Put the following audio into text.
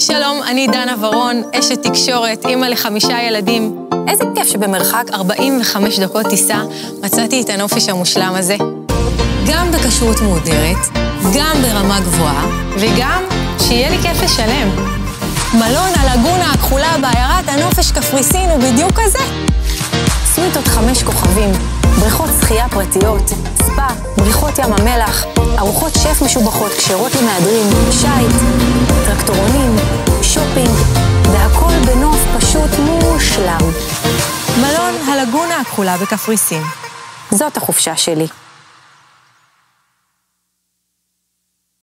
שלום, אני דנה ורון, אשת תקשורת, אמא ל5 ילדים. איזה כיף שבמרחק 45 דקות טיסה מצאתי את הנופש המושלם הזה. גם בכשרות מהודרת, גם ברמה גבוהה, וגם שיהיה לי כיף לשלם. מלון הלגונה הכחולה בעיירת הנופש קפריסין הוא בדיוק כזה. סוויטות 5 כוכבים, בריכות שחייה פרטיות, ספה, בריכות ים המלח, ארוחות שף משובחות, כשרות למהדרין, שייט, טרקטורונים, שופינג, והכל בנוף פשוט מושלם. מלון הלגונה הכחולה בקפריסין. זאת החופשה שלי.